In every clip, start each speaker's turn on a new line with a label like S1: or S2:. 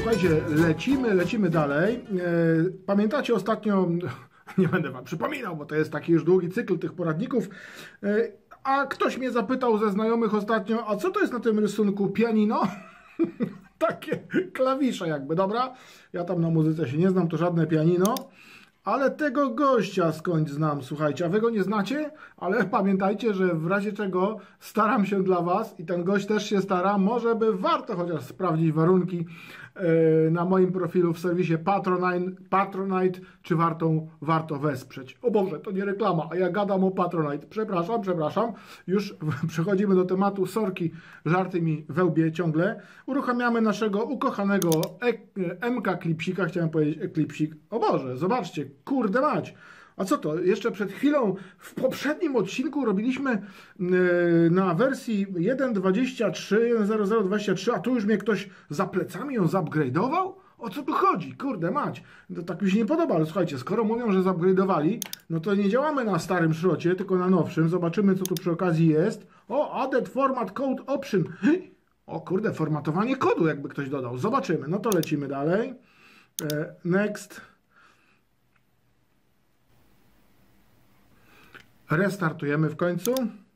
S1: słuchajcie, lecimy dalej. Pamiętacie ostatnio, nie będę wam przypominał, bo to jest taki już długi cykl tych poradników, a ktoś mnie zapytał ze znajomych ostatnio, a co to jest na tym rysunku pianino? Takie klawisze jakby, dobra? Ja tam na muzyce się nie znam, to żadne pianino. Ale tego gościa skądś znam, słuchajcie, a wy go nie znacie? Ale pamiętajcie, że w razie czego staram się dla was i ten gość też się stara, może by warto chociaż sprawdzić warunki na moim profilu w serwisie Patronite, czy warto wesprzeć. O Boże, to nie reklama, a ja gadam o Patronite. Przepraszam. Już przechodzimy do tematu, sorki, żarty mi we łbie ciągle. Uruchamiamy naszego ukochanego MK Klipsika, chciałem powiedzieć Eklipsik. O Boże, zobaczcie, kurde mać. A co to? Jeszcze przed chwilą w poprzednim odcinku robiliśmy na wersji 1.23, a tu już mnie ktoś za plecami ją zupgrade'ował? O co tu chodzi? Kurde mać. To tak mi się nie podoba, ale słuchajcie, skoro mówią, że zupgrade'owali, no to nie działamy na starym szrocie, tylko na nowszym. Zobaczymy, co tu przy okazji jest. O, added format code option. O kurde, formatowanie kodu jakby ktoś dodał. Zobaczymy. No to lecimy dalej. Next. Restartujemy w końcu.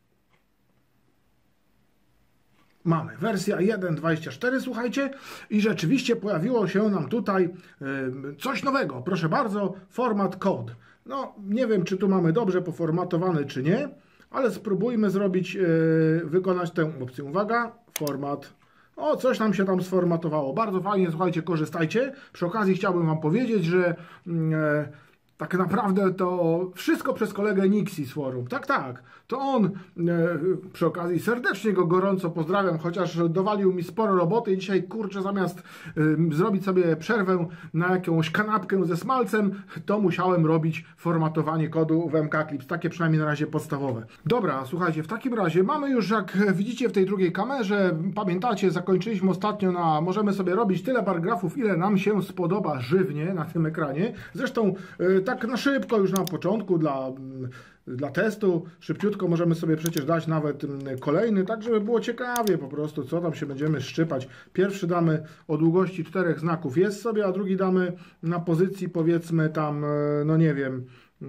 S1: Mamy wersja 1.24, słuchajcie, i rzeczywiście pojawiło się nam tutaj coś nowego. Proszę bardzo, format code. No, nie wiem, czy tu mamy dobrze poformatowany, czy nie, ale spróbujmy zrobić, wykonać tę opcję. Uwaga, format. O, coś nam się tam sformatowało. Bardzo fajnie, słuchajcie, korzystajcie. Przy okazji chciałbym wam powiedzieć, że tak naprawdę to wszystko przez kolegę Nixi z forum. Tak. To on, przy okazji serdecznie go gorąco pozdrawiam, chociaż dowalił mi sporo roboty i dzisiaj, kurczę, zamiast zrobić sobie przerwę na jakąś kanapkę ze smalcem, to musiałem robić formatowanie kodu w MK Clips. Takie przynajmniej na razie podstawowe. Dobra, słuchajcie, w takim razie mamy już, jak widzicie w tej drugiej kamerze, pamiętacie, zakończyliśmy ostatnio na, możemy sobie robić tyle paragrafów, ile nam się spodoba żywnie na tym ekranie. Zresztą tak na szybko już na początku dla testu, szybciutko możemy sobie przecież dać nawet kolejny, tak żeby było ciekawie po prostu, co tam się będziemy szczypać. Pierwszy damy o długości 4 znaków jest sobie, a drugi damy na pozycji powiedzmy tam, no nie wiem,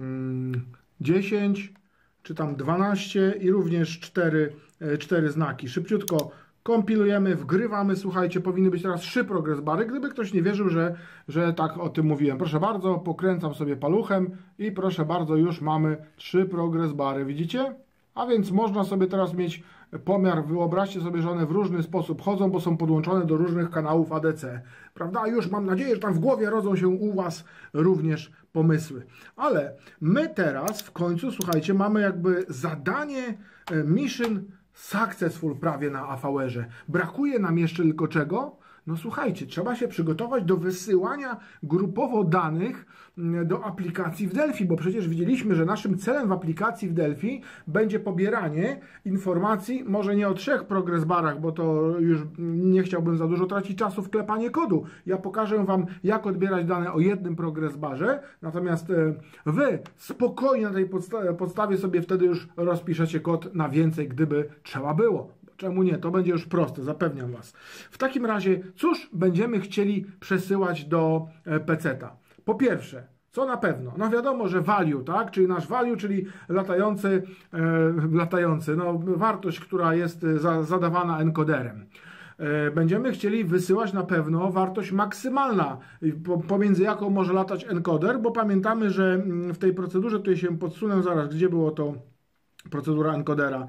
S1: 10 czy tam 12 i również 4 znaki. Szybciutko kompilujemy, wgrywamy, słuchajcie, powinny być teraz 3 progress bary, gdyby ktoś nie wierzył, że tak o tym mówiłem. Proszę bardzo, pokręcam sobie paluchem i proszę bardzo, już mamy 3 progress bary, widzicie? A więc można sobie teraz mieć pomiar, wyobraźcie sobie, że one w różny sposób chodzą, bo są podłączone do różnych kanałów ADC, prawda? A już mam nadzieję, że tam w głowie rodzą się u was również pomysły. Ale my teraz w końcu, słuchajcie, mamy jakby zadanie mission successful prawie na AVR-ze. Brakuje nam jeszcze tylko czego? No słuchajcie, trzeba się przygotować do wysyłania grupowo danych do aplikacji w Delphi, bo przecież widzieliśmy, że naszym celem w aplikacji w Delphi będzie pobieranie informacji, może nie o 3 progress barach, bo to już nie chciałbym za dużo tracić czasu w klepanie kodu. Ja pokażę wam, jak odbierać dane o 1 progress barze, natomiast wy spokojnie na tej podstawie sobie wtedy już rozpiszecie kod na więcej, gdyby trzeba było. Czemu nie? To będzie już proste, zapewniam was. W takim razie, cóż będziemy chcieli przesyłać do peceta? Po pierwsze, co na pewno? No wiadomo, że value, tak? Czyli nasz value, czyli latający, no wartość, która jest zadawana encoderem. Będziemy chcieli wysyłać na pewno wartość maksymalna, pomiędzy jaką może latać encoder, bo pamiętamy, że w tej procedurze, tutaj się podsunę zaraz, gdzie było to procedura encodera.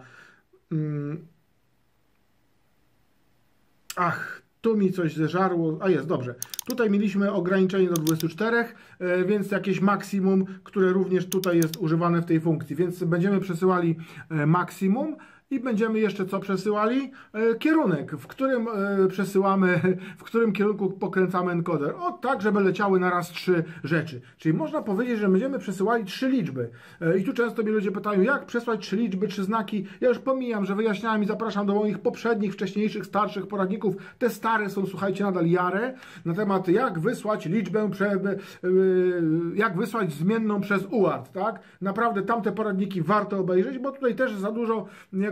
S1: Ach, tu mi coś zeżarło, a jest, dobrze. Tutaj mieliśmy ograniczenie do 24, więc jakieś maksimum, które również tutaj jest używane w tej funkcji, więc będziemy przesyłali maksimum i będziemy jeszcze co przesyłali? Kierunek, w którym przesyłamy, w którym kierunku pokręcamy encoder. O tak, żeby leciały na raz 3 rzeczy. Czyli można powiedzieć, że będziemy przesyłali 3 liczby. I tu często mnie ludzie pytają, jak przesłać 3 liczby, 3 znaki. Ja już pomijam, że wyjaśniałem i zapraszam do moich poprzednich, wcześniejszych, starszych poradników. Te stare są, słuchajcie, nadal jare. Na temat jak wysłać liczbę, jak wysłać zmienną przez UART, tak? Naprawdę tamte poradniki warto obejrzeć, bo tutaj też za dużo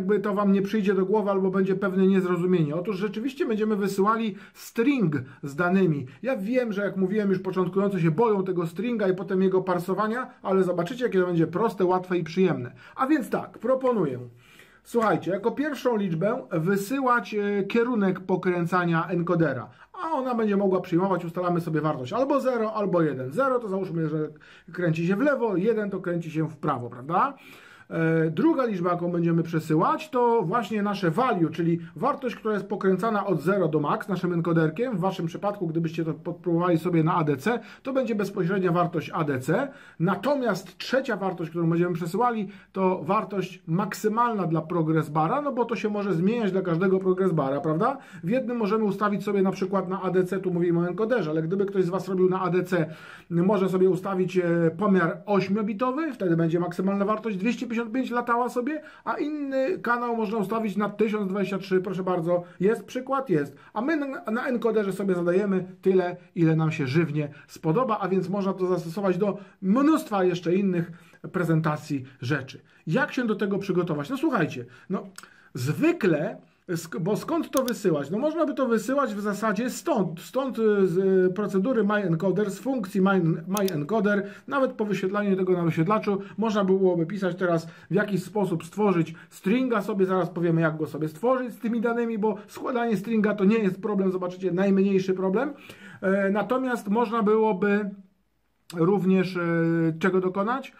S1: jakby to wam nie przyjdzie do głowy albo będzie pewne niezrozumienie. Otóż rzeczywiście będziemy wysyłali string z danymi. Ja wiem, że jak mówiłem już początkujący się boją tego stringa i potem jego parsowania, ale zobaczycie, jakie to będzie proste, łatwe i przyjemne. A więc tak, proponuję. Słuchajcie, jako pierwszą liczbę wysyłać kierunek pokręcania encodera, a ona będzie mogła przyjmować, ustalamy sobie wartość albo 0, albo 1. 0 to załóżmy, że kręci się w lewo, 1 to kręci się w prawo, prawda? Druga liczba, jaką będziemy przesyłać, to właśnie nasze value, czyli wartość, która jest pokręcana od 0 do max naszym encoderkiem. W waszym przypadku, gdybyście to podpróbowali sobie na ADC, to będzie bezpośrednia wartość ADC. Natomiast trzecia wartość, którą będziemy przesyłali, to wartość maksymalna dla progress bara, no bo to się może zmieniać dla każdego progress bara, prawda? W jednym możemy ustawić sobie na przykład na ADC, tu mówimy o encoderze, ale gdyby ktoś z was robił na ADC, może sobie ustawić pomiar 8-bitowy, wtedy będzie maksymalna wartość 255 latała sobie, a inny kanał można ustawić na 1023, proszę bardzo, jest przykład, jest. A my na encoderze sobie zadajemy tyle, ile nam się żywnie spodoba, a więc można to zastosować do mnóstwa jeszcze innych prezentacji rzeczy. Jak się do tego przygotować? No słuchajcie, no zwykle, bo skąd to wysyłać? No można by to wysyłać w zasadzie stąd z procedury myEncoder, z funkcji myEncoder, nawet po wyświetlaniu tego na wyświetlaczu, można byłoby pisać teraz, w jaki sposób stworzyć stringa sobie, zaraz powiemy, jak go sobie stworzyć z tymi danymi, bo składanie stringa to nie jest problem, zobaczycie, najmniejszy problem, natomiast można byłoby również czego dokonać?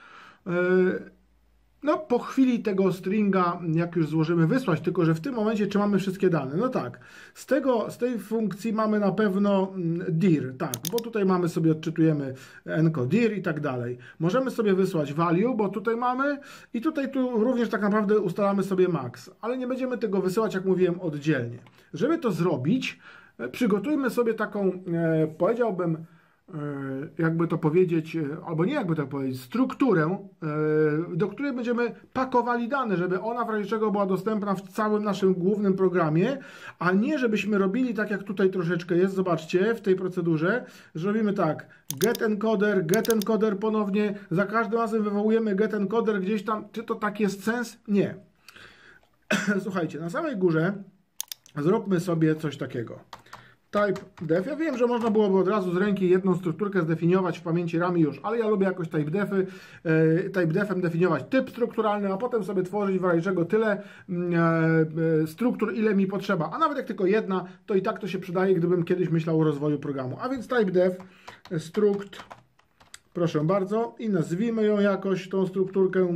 S1: No, po chwili tego stringa, jak już złożymy, wysłać, tylko że w tym momencie czy mamy wszystkie dane? No tak, z tej funkcji mamy na pewno dir, tak, bo tutaj mamy sobie, odczytujemy encodir i tak dalej. Możemy sobie wysłać value, bo tutaj mamy i tu również tak naprawdę ustalamy sobie max, ale nie będziemy tego wysyłać, jak mówiłem, oddzielnie. Żeby to zrobić, przygotujmy sobie taką, powiedziałbym, jakby to powiedzieć, albo nie jakby to powiedzieć, strukturę, do której będziemy pakowali dane, żeby ona w razie czego była dostępna w całym naszym głównym programie, a nie żebyśmy robili tak, jak tutaj troszeczkę jest, zobaczcie, w tej procedurze, że robimy tak, get encoder ponownie, za każdym razem wywołujemy get encoder gdzieś tam, czy to tak jest sens? Nie. Słuchajcie, na samej górze zróbmy sobie coś takiego. Type def. Ja wiem, że można byłoby od razu z ręki jedną strukturkę zdefiniować w pamięci RAM już, ale ja lubię jakoś type defem definiować typ strukturalny, a potem sobie tworzyć w razie czego tyle struktur, ile mi potrzeba. A nawet jak tylko jedna, to i tak to się przydaje, gdybym kiedyś myślał o rozwoju programu. A więc type def struct, proszę bardzo, i nazwijmy ją jakoś, tą strukturkę.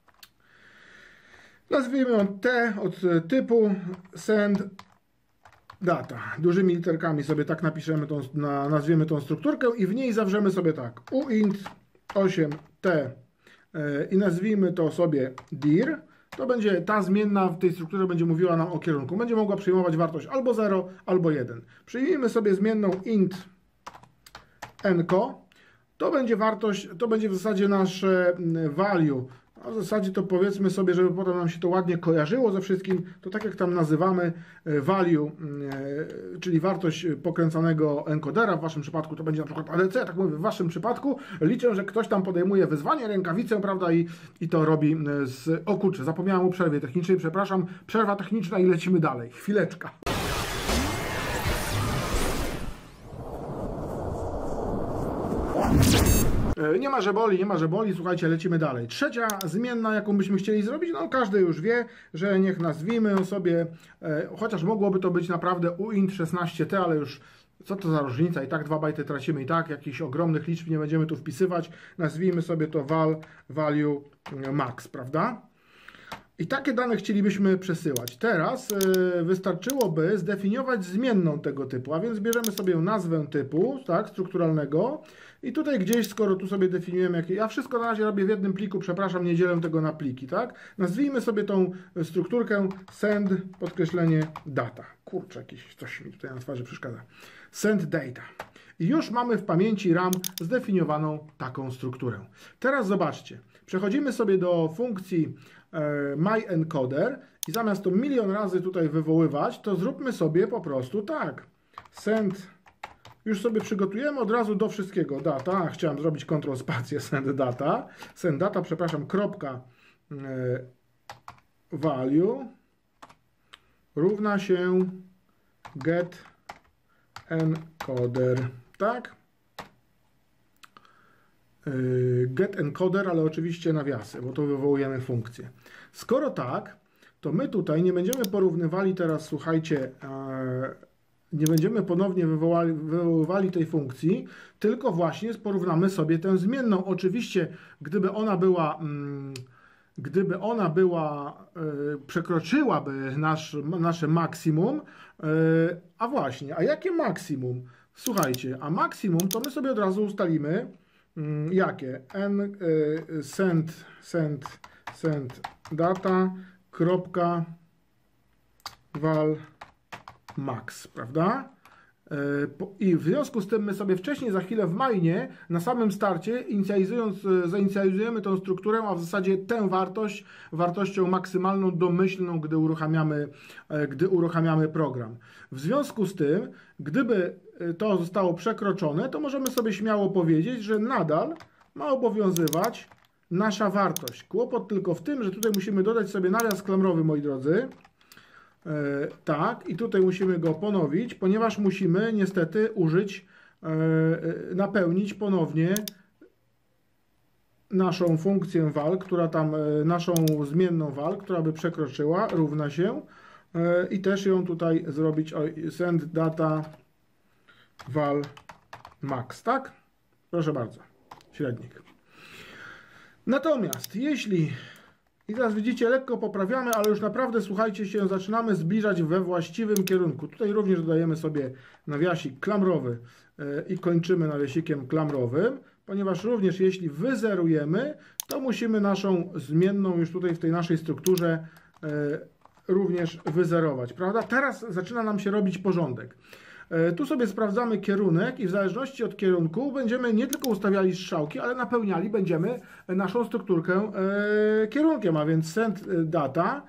S1: Nazwijmy ją T od typu send data. Dużymi literkami sobie tak napiszemy, nazwiemy tą strukturkę i w niej zawrzemy sobie tak uint 8t i nazwijmy to sobie dir. To będzie ta zmienna w tej strukturze będzie mówiła nam o kierunku. Będzie mogła przyjmować wartość albo 0, albo 1. Przyjmijmy sobie zmienną int enco. To będzie wartość, to będzie w zasadzie nasze value. A w zasadzie to powiedzmy sobie, żeby potem nam się to ładnie kojarzyło ze wszystkim, to tak jak tam nazywamy value, czyli wartość pokręcanego encodera, w waszym przypadku to będzie na przykład ADC, tak mówię, w waszym przypadku liczę, że ktoś tam podejmuje wyzwanie, rękawicę, prawda, i to robi z... O kurczę, zapomniałem o przerwie technicznej, przepraszam, przerwa techniczna i lecimy dalej, chwileczka. Nie ma, że boli, słuchajcie, lecimy dalej. Trzecia zmienna, jaką byśmy chcieli zrobić, no każdy już wie, że niech nazwijmy ją sobie, chociaż mogłoby to być naprawdę uint 16t, ale już co to za różnica, i tak 2 bajty tracimy, i tak jakichś ogromnych liczb nie będziemy tu wpisywać, nazwijmy sobie to value max, prawda? I takie dane chcielibyśmy przesyłać. Teraz wystarczyłoby zdefiniować zmienną tego typu, a więc bierzemy sobie nazwę typu, tak, strukturalnego i tutaj gdzieś, skoro tu sobie definiujemy, ja wszystko na razie robię w jednym pliku, przepraszam, nie dzielę tego na pliki, tak? Nazwijmy sobie tą strukturkę send, podkreślenie data. Kurczę, coś mi tutaj na twarzy przeszkadza. Send data. I już mamy w pamięci RAM zdefiniowaną taką strukturę. Teraz zobaczcie, przechodzimy sobie do funkcji myEncoder i zamiast to milion razy tutaj wywoływać, to zróbmy sobie po prostu tak. Send, już sobie przygotujemy od razu do wszystkiego. Data, chciałem zrobić Ctrl spację, send data, przepraszam, kropka value równa się get encoder, tak? Get encoder, ale oczywiście nawiasy, bo to wywołujemy funkcję. Skoro tak, to my tutaj nie będziemy porównywali teraz, słuchajcie, nie będziemy ponownie wywoływali tej funkcji, tylko właśnie porównamy sobie tę zmienną. Oczywiście, gdyby ona była, przekroczyłaby nasze maksimum, a właśnie, a jakie maksimum? Słuchajcie, a maksimum to my sobie od razu ustalimy, jakie? Send data val max, prawda? I w związku z tym my sobie wcześniej, za chwilę w mainie, na samym starcie, zainicjalizujemy tą strukturę, a w zasadzie tę wartością maksymalną domyślną, gdy uruchamiamy program. W związku z tym, gdyby to zostało przekroczone, to możemy sobie śmiało powiedzieć, że nadal ma obowiązywać nasza wartość. Kłopot tylko w tym, że tutaj musimy dodać sobie nawias klamrowy, moi drodzy. Tak, i tutaj musimy go ponowić, ponieważ musimy niestety napełnić ponownie naszą funkcję val, która tam, naszą zmienną val, która by przekroczyła, równa się, i też ją tutaj zrobić send data val max, tak? Proszę bardzo, średnik. Natomiast jeśli, i teraz widzicie, lekko poprawiamy, ale już naprawdę, słuchajcie, się zaczynamy zbliżać we właściwym kierunku. Tutaj również dodajemy sobie nawiasik klamrowy i kończymy nawiasikiem klamrowym, ponieważ również jeśli wyzerujemy, to musimy naszą zmienną już tutaj w tej naszej strukturze również wyzerować, prawda? Teraz zaczyna nam się robić porządek. Tu sobie sprawdzamy kierunek i w zależności od kierunku będziemy nie tylko ustawiali strzałki, ale napełniali będziemy naszą strukturkę kierunkiem, a więc send data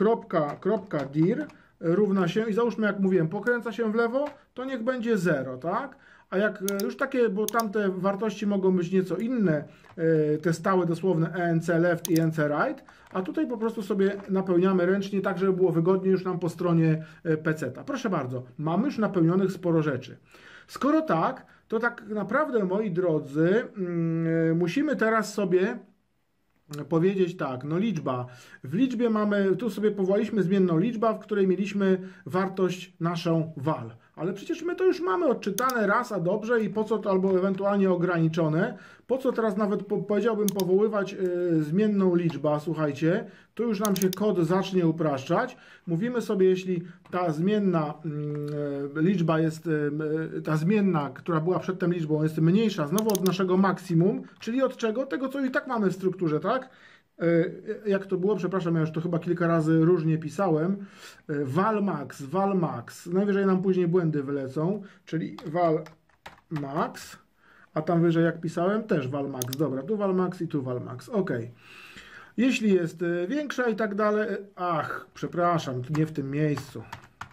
S1: .dir równa się, i załóżmy, jak mówiłem, pokręca się w lewo, to niech będzie 0, tak? A jak już takie, bo tamte wartości mogą być nieco inne, te stałe dosłowne ENC left i ENC right, a tutaj po prostu sobie napełniamy ręcznie, tak żeby było wygodnie już nam po stronie PC-ta. Proszę bardzo, mamy już napełnionych sporo rzeczy. Skoro tak, to tak naprawdę, moi drodzy, musimy teraz sobie powiedzieć tak, no liczba. W liczbie mamy, tu sobie powołaliśmy zmienną liczba, w której mieliśmy wartość naszą val. Ale przecież my to już mamy odczytane raz, a dobrze, i po co to, albo ewentualnie ograniczone, po co teraz nawet powiedziałbym powoływać zmienną liczbę, słuchajcie, tu już nam się kod zacznie upraszczać. Mówimy sobie, jeśli ta zmienna liczba jest, ta zmienna, która była przedtem liczbą, jest mniejsza znowu od naszego maksimum, czyli od czego? Tego, co i tak mamy w strukturze, tak? Jak to było? Przepraszam, ja już to chyba kilka razy różnie pisałem. Val max. Najwyżej nam później błędy wylecą, czyli val max, a tam wyżej jak pisałem też val max. Dobra, tu val max i tu val max. OK. Jeśli jest większa i tak dalej. Ach, przepraszam, nie w tym miejscu.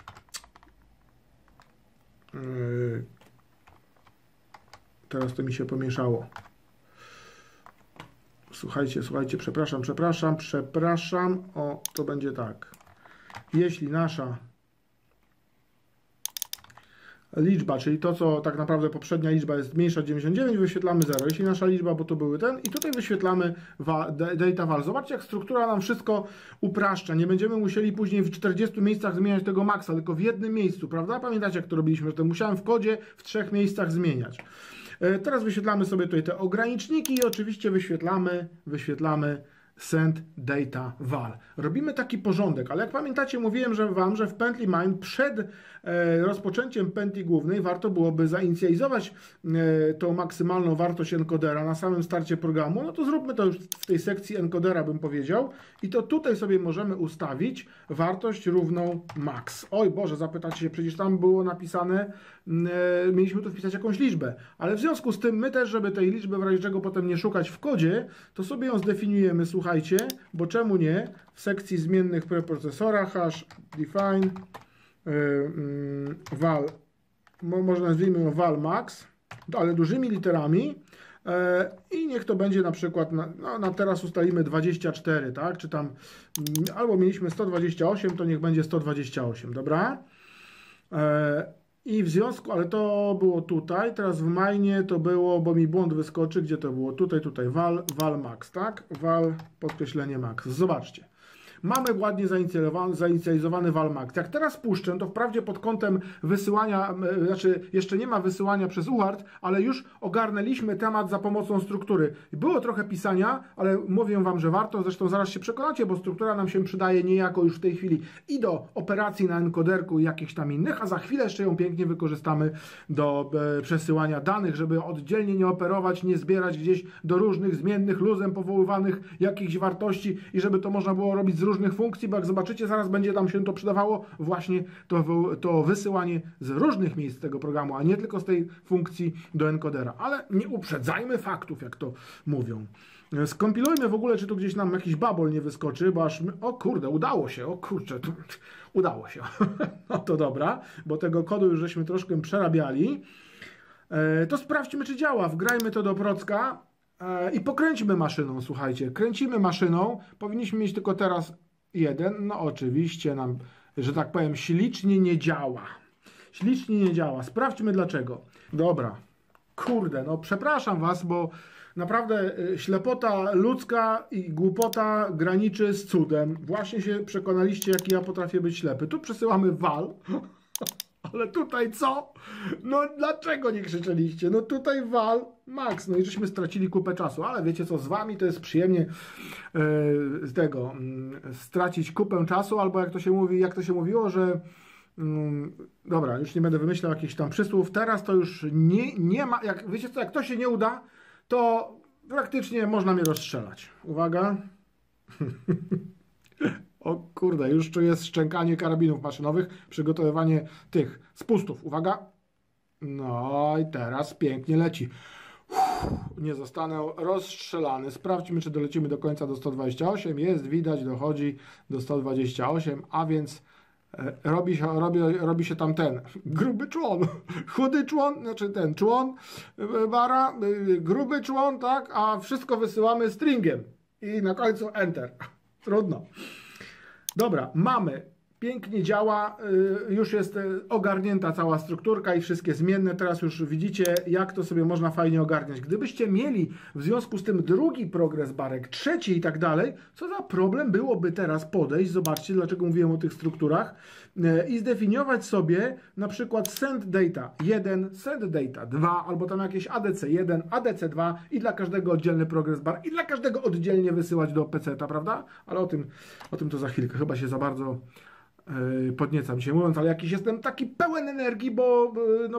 S1: Teraz to mi się pomieszało. Słuchajcie, przepraszam. O, to będzie tak. Jeśli nasza liczba, czyli to, co tak naprawdę poprzednia liczba jest mniejsza od 99, wyświetlamy 0. Jeśli nasza liczba, bo to były i tutaj wyświetlamy data val. Zobaczcie, jak struktura nam wszystko upraszcza. Nie będziemy musieli później w 40 miejscach zmieniać tego maxa, tylko w jednym miejscu, prawda? Pamiętacie, jak to robiliśmy, że to musiałem w kodzie w 3 miejscach zmieniać. Teraz wyświetlamy sobie tutaj te ograniczniki i oczywiście wyświetlamy send data val. Robimy taki porządek, ale jak pamiętacie, mówiłem wam, że w pętli main przed rozpoczęciem pętli głównej warto byłoby zainicjalizować tą maksymalną wartość encodera na samym starcie programu. No to zróbmy to już w tej sekcji encodera, bym powiedział, i to tutaj sobie możemy ustawić wartość równą max. Oj Boże, zapytacie się, przecież tam było napisane, mieliśmy tu wpisać jakąś liczbę, ale w związku z tym my też, żeby tej liczby w razie czego potem nie szukać w kodzie, to sobie ją zdefiniujemy, słuchajcie, bo czemu nie, w sekcji zmiennych preprocesora hash define val, może nazwijmy ją val max, ale dużymi literami, I niech to będzie na przykład, na teraz ustalimy 24, tak? Czy tam, albo mieliśmy 128, to niech będzie 128, dobra? I w związku, ale to było tutaj, teraz w mainie to było, bo mi błąd wyskoczy, gdzie to było? Tutaj, val max, tak? Val, podkreślenie max. Zobaczcie. Mamy ładnie zainicjalizowany val max. Jak teraz puszczę, to wprawdzie pod kątem wysyłania, znaczy jeszcze nie ma wysyłania przez UART, ale już ogarnęliśmy temat za pomocą struktury. Było trochę pisania, ale mówię Wam, że warto, zresztą zaraz się przekonacie, bo struktura nam się przydaje niejako już w tej chwili i do operacji na encoderku i jakichś tam innych, a za chwilę jeszcze ją pięknie wykorzystamy do przesyłania danych, żeby oddzielnie nie operować, nie zbierać gdzieś do różnych zmiennych, luzem powoływanych jakichś wartości i żeby to można było robić z różnych funkcji, bo jak zobaczycie, zaraz będzie tam się to przydawało właśnie to wysyłanie z różnych miejsc tego programu, a nie tylko z tej funkcji do encodera. Ale nie uprzedzajmy faktów, jak to mówią. Skompilujmy w ogóle, czy tu gdzieś nam jakiś babol nie wyskoczy, bo aż... O kurde, udało się, o kurczę, udało się. No to dobra, bo tego kodu już żeśmy troszkę przerabiali. To sprawdźmy, czy działa. Wgrajmy to do procka i pokręćmy maszyną, słuchajcie. Kręcimy maszyną. Powinniśmy mieć tylko teraz jeden. No oczywiście nam, że tak powiem, ślicznie nie działa. Ślicznie nie działa. Sprawdźmy dlaczego. Dobra. Kurde, no przepraszam Was, bo naprawdę ślepota ludzka i głupota graniczy z cudem. Właśnie się przekonaliście, jaki ja potrafię być ślepy. Tu przesyłamy val. Ale tutaj co? No dlaczego nie krzyczeliście? No tutaj val max. No i żeśmy stracili kupę czasu. Ale wiecie co, z Wami to jest przyjemnie stracić kupę czasu, albo jak to się mówiło, że dobra, już nie będę wymyślał jakichś tam przysłów. Teraz to już nie ma, wiecie co, jak to się nie uda, to praktycznie można mnie rozstrzelać. Uwaga. O kurde, już czuję szczękanie karabinów maszynowych, przygotowywanie tych spustów. Uwaga. No i teraz pięknie leci. Nie zostanę rozstrzelany. Sprawdźmy, czy dolecimy do końca do 128. Jest, widać, dochodzi do 128, a więc robi się tam ten gruby człon, chudy człon, znaczy ten człon bara, gruby człon, tak, a wszystko wysyłamy stringiem i na końcu enter. Trudno. Dobra, mamy. Pięknie działa, już jest ogarnięta cała strukturka i wszystkie zmienne. Teraz już widzicie, jak to sobie można fajnie ogarniać. Gdybyście mieli w związku z tym drugi progres barek, trzeci i tak dalej, co za problem byłoby teraz podejść, zobaczcie, dlaczego mówiłem o tych strukturach, i zdefiniować sobie na przykład send data 1, send data 2, albo tam jakieś ADC 1, ADC 2 i dla każdego oddzielny progres bar i dla każdego oddzielnie wysyłać do PC-ta, prawda? Ale o tym to za chwilkę, chyba się za bardzo podniecam się mówiąc, ale jakiś jestem taki pełen energii, bo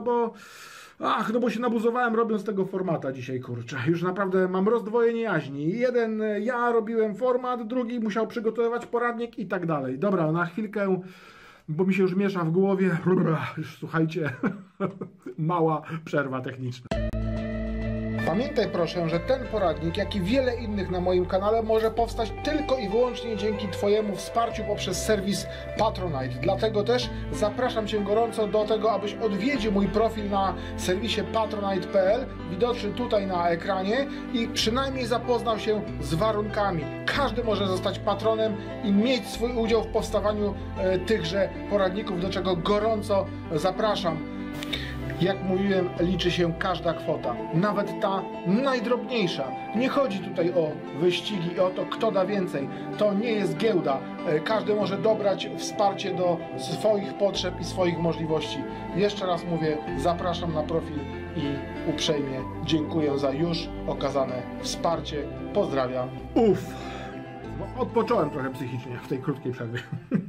S1: się nabuzowałem robiąc tego formata dzisiaj, kurczę. Już naprawdę mam rozdwojenie jaźni. Jeden ja robiłem format, drugi musiał przygotowywać poradnik i tak dalej. Dobra, na chwilkę, bo mi się już miesza w głowie. Już słuchajcie, mała przerwa techniczna. Pamiętaj proszę, że ten poradnik, jak i wiele innych na moim kanale może powstać tylko i wyłącznie dzięki Twojemu wsparciu poprzez serwis Patronite. Dlatego też zapraszam Cię gorąco do tego, abyś odwiedził mój profil na serwisie patronite.pl, widoczny tutaj na ekranie, i przynajmniej zapoznał się z warunkami. Każdy może zostać patronem i mieć swój udział w powstawaniu tychże poradników, do czego gorąco zapraszam. Jak mówiłem, liczy się każda kwota, nawet ta najdrobniejsza. Nie chodzi tutaj o wyścigi i o to, kto da więcej. To nie jest giełda. Każdy może dobrać wsparcie do swoich potrzeb i swoich możliwości. Jeszcze raz mówię, zapraszam na profil i uprzejmie dziękuję za już okazane wsparcie. Pozdrawiam. Odpocząłem trochę psychicznie w tej krótkiej przerwie.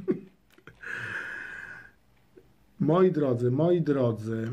S1: Moi drodzy,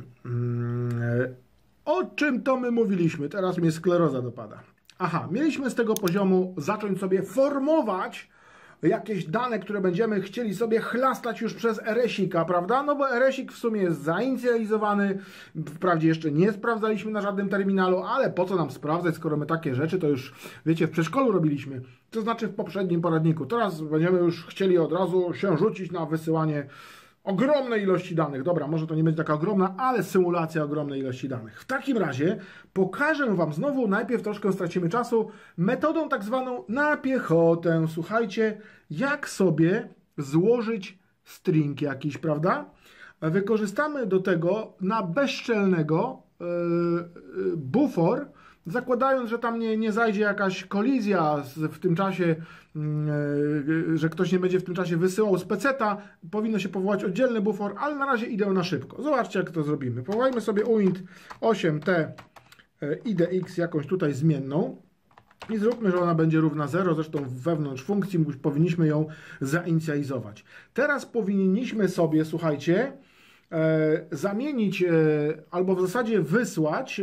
S1: o czym to my mówiliśmy? Teraz mnie skleroza dopada. Aha, mieliśmy z tego poziomu zacząć sobie formować jakieś dane, które będziemy chcieli sobie chlastać już przez RS-ika, prawda? No bo RS-ik w sumie jest zainicjalizowany, wprawdzie jeszcze nie sprawdzaliśmy na żadnym terminalu, ale po co nam sprawdzać, skoro my takie rzeczy to już, wiecie, w przedszkolu robiliśmy, to znaczy w poprzednim poradniku. Teraz będziemy już chcieli od razu się rzucić na wysyłanie ogromnej ilości danych. Dobra, może to nie będzie taka ogromna, ale symulacja ogromnej ilości danych. W takim razie pokażę Wam znowu, najpierw troszkę stracimy czasu, metodą tak zwaną na piechotę. Słuchajcie, jak sobie złożyć string jakiś, prawda? Wykorzystamy do tego na bezczelnego bufor, zakładając, że tam nie zajdzie jakaś kolizja w tym czasie, że ktoś nie będzie w tym czasie wysyłał z peceta, powinno się powołać oddzielny bufor, ale na razie idę na szybko. Zobaczcie, jak to zrobimy. Powołajmy sobie uint 8t idx jakąś tutaj zmienną i zróbmy, że ona będzie równa 0, zresztą wewnątrz funkcji powinniśmy ją zainicjalizować. Teraz powinniśmy sobie, słuchajcie, zamienić, albo w zasadzie wysłać,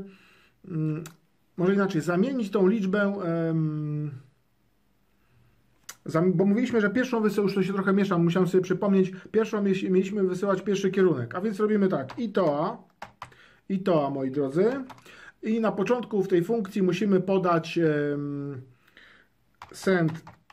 S1: może inaczej, zamienić tą liczbę, bo mówiliśmy, że pierwszą wysyłkę, już to się trochę mieszam, musiałem sobie przypomnieć, pierwszą mieliśmy wysyłać pierwszy kierunek, a więc robimy tak, i to, moi drodzy, i na początku w tej funkcji musimy podać send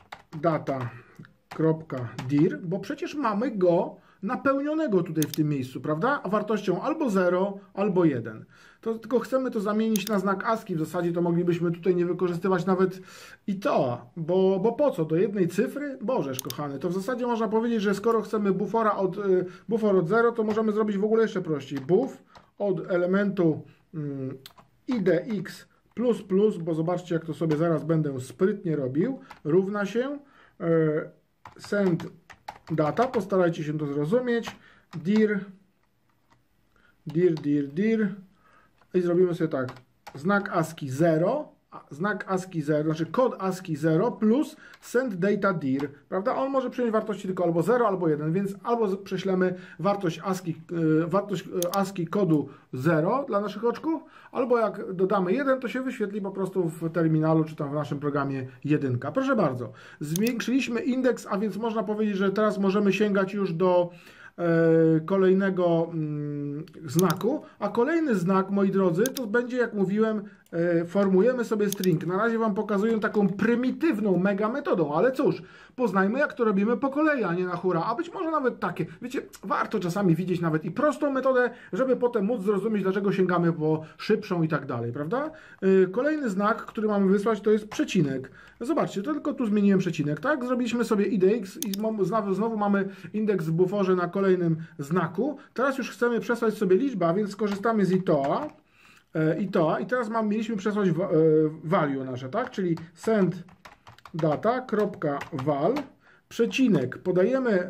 S1: data.dir, bo przecież mamy go napełnionego tutaj w tym miejscu, prawda? Wartością albo 0, albo 1. To tylko chcemy to zamienić na znak ASCII. W zasadzie to moglibyśmy tutaj nie wykorzystywać nawet i to, bo po co? Do jednej cyfry? Bożeż kochany, to w zasadzie można powiedzieć, że skoro chcemy bufor od 0, to możemy zrobić w ogóle jeszcze prościej. Buf od elementu idx++, bo zobaczcie, jak to sobie zaraz będę sprytnie robił, równa się send data, postarajcie się to zrozumieć, dir i zrobimy sobie tak, znak ASCII 0, znaczy kod ASCII 0 plus send data dir, prawda? On może przyjąć wartości tylko albo 0, albo 1, więc albo prześlemy wartość ASCII kodu 0 dla naszych oczków, albo jak dodamy 1, to się wyświetli po prostu w terminalu, czy tam w naszym programie 1. Proszę bardzo, zwiększyliśmy indeks, a więc można powiedzieć, że teraz możemy sięgać już do kolejnego znaku, a kolejny znak, moi drodzy, to będzie, jak mówiłem, formujemy sobie string. Na razie Wam pokazuję taką prymitywną mega metodą, ale cóż, poznajmy, jak to robimy po kolei, a nie na hura, a być może nawet takie, wiecie, warto czasami widzieć nawet i prostą metodę, żeby potem móc zrozumieć, dlaczego sięgamy po szybszą i tak dalej, prawda? Kolejny znak, który mamy wysłać, to jest przecinek. Zobaczcie, to tylko tu zmieniłem przecinek, tak? Zrobiliśmy sobie idx i znowu mamy indeks w buforze na kolejnym znaku. Teraz już chcemy przesłać sobie liczbę, a więc skorzystamy z i teraz mieliśmy przesłać value nasze, tak? Czyli send data.val przecinek. Podajemy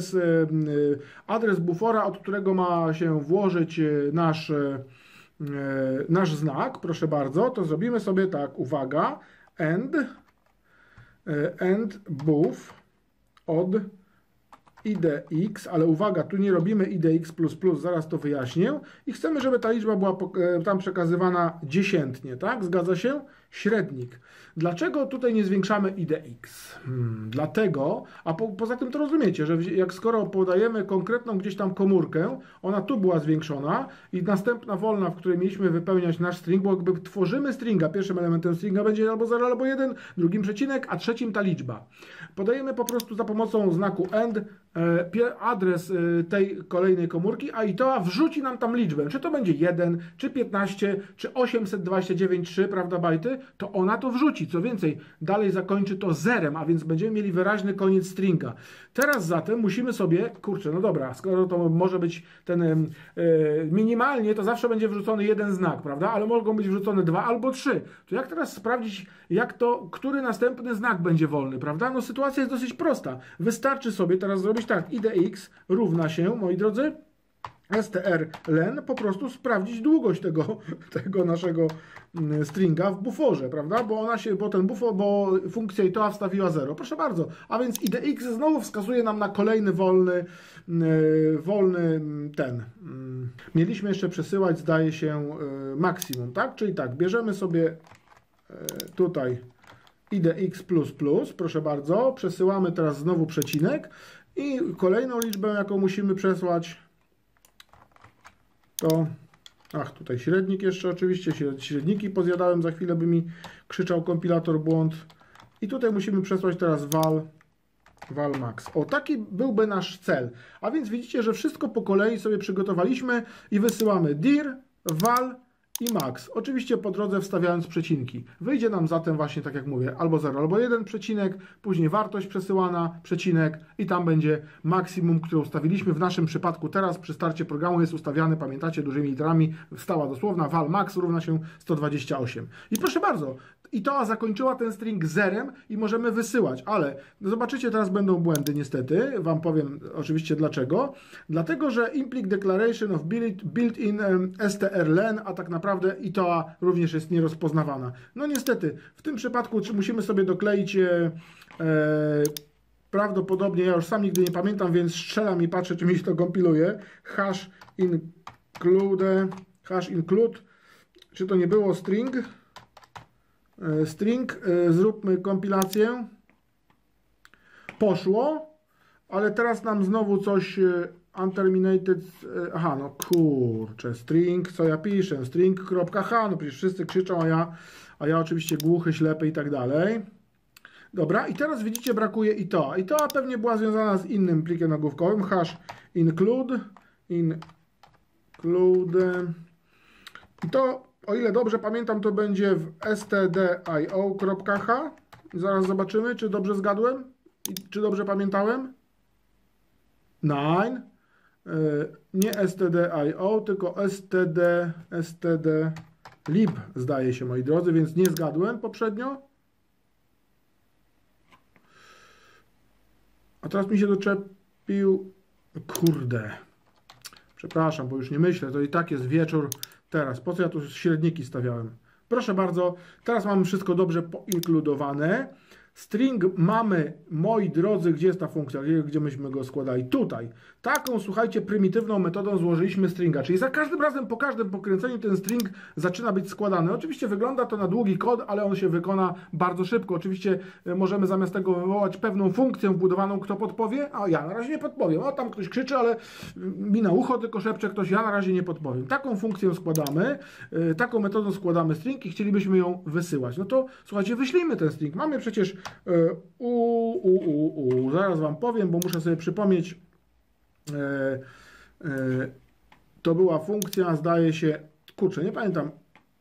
S1: adres bufora, od którego ma się włożyć nasz znak. Proszę bardzo, to zrobimy sobie tak, uwaga, and buf od idx, ale uwaga, tu nie robimy idx++, zaraz to wyjaśnię i chcemy, żeby ta liczba była tam przekazywana dziesiętnie, tak? Zgadza się? Średnik. Dlaczego tutaj nie zwiększamy idx? Dlatego, a poza tym to rozumiecie, że jak skoro podajemy konkretną gdzieś tam komórkę, ona tu była zwiększona i następna wolna, w której mieliśmy wypełniać nasz string, bo jakby tworzymy stringa, pierwszym elementem stringa będzie albo 0, albo 1, drugim przecinek, a trzecim ta liczba. Podajemy po prostu za pomocą znaku AND adres tej kolejnej komórki, a to wrzuci nam tam liczbę. Czy to będzie 1, czy 15, czy 829,3, prawda, bajty, to ona to wrzuci. Co więcej, dalej zakończy to zerem, a więc będziemy mieli wyraźny koniec stringa. Teraz zatem musimy sobie, kurczę, no dobra, skoro to może być ten minimalnie, to zawsze będzie wrzucony jeden znak, prawda, ale mogą być wrzucone 2 albo 3. To jak teraz sprawdzić, który następny znak będzie wolny, prawda? No sytuacja jest dosyć prosta. Wystarczy sobie teraz zrobić tak, idx równa się, moi drodzy, strlen, po prostu sprawdzić długość tego naszego stringa w buforze, prawda? Bo funkcja i to wstawiła 0. Proszę bardzo. A więc idx znowu wskazuje nam na kolejny wolny ten. Mieliśmy jeszcze przesyłać, zdaje się, maksimum, tak? Czyli tak, bierzemy sobie tutaj idx++, proszę bardzo, przesyłamy teraz znowu przecinek i kolejną liczbę, jaką musimy przesłać, to, tutaj średnik jeszcze oczywiście, średniki pozjadałem, za chwilę by mi krzyczał kompilator błąd i tutaj musimy przesłać teraz val Valmax. O, taki byłby nasz cel. A więc widzicie, że wszystko po kolei sobie przygotowaliśmy i wysyłamy dir, val i max. Oczywiście po drodze wstawiając przecinki. Wyjdzie nam zatem właśnie, tak jak mówię, albo 0, albo 1 przecinek, później wartość przesyłana, przecinek i tam będzie maksimum, które ustawiliśmy. W naszym przypadku teraz przy starcie programu jest ustawiany, pamiętacie, dużymi literami, stała dosłowna, val max równa się 128. I proszę bardzo, i to zakończyła ten string zerem i możemy wysyłać, ale zobaczycie, teraz będą błędy niestety, wam powiem oczywiście dlaczego. Dlatego, że implicit declaration of built-in strlen, a tak naprawdę i to również jest nierozpoznawana. No niestety, w tym przypadku musimy sobie dokleić prawdopodobnie, ja już sam nigdy nie pamiętam, więc strzelam i patrzę, czy mi się to kompiluje. Hash include, czy to nie było string? Zróbmy kompilację. Poszło, ale teraz nam znowu coś unterminated. Aha, no kurczę, string, co ja piszę? String.h, no przecież wszyscy krzyczą, a ja oczywiście głuchy, ślepy i tak dalej. Dobra, i teraz widzicie, brakuje i to. I to pewnie była związana z innym plikiem nagłówkowym. Hash include. I to, o ile dobrze pamiętam, to będzie w stdio.h. Zaraz zobaczymy, czy dobrze zgadłem i czy dobrze pamiętałem. Nine. Nie stdio, tylko stdlib, zdaje się, moi drodzy, więc nie zgadłem poprzednio. A teraz mi się doczepił. Kurde. Przepraszam, bo już nie myślę, to i tak jest wieczór. Teraz, po co ja tu średniki stawiałem? Proszę bardzo, teraz mamy wszystko dobrze poinkludowane. String mamy, moi drodzy, gdzie jest ta funkcja, gdzie myśmy go składali? Tutaj. Taką, słuchajcie, prymitywną metodą złożyliśmy stringa, czyli za każdym razem, po każdym pokręceniu ten string zaczyna być składany. Oczywiście wygląda to na długi kod, ale on się wykona bardzo szybko. Oczywiście możemy zamiast tego wywołać pewną funkcję wbudowaną, kto podpowie, a ja na razie nie podpowiem. O, tam ktoś krzyczy, ale mi na ucho tylko szepcze ktoś, ja na razie nie podpowiem. Taką funkcję składamy, taką metodą składamy string i chcielibyśmy ją wysyłać. No to, słuchajcie, wyślijmy ten string. Mamy przecież zaraz wam powiem, bo muszę sobie przypomnieć. To była funkcja, zdaje się, kurczę, nie pamiętam,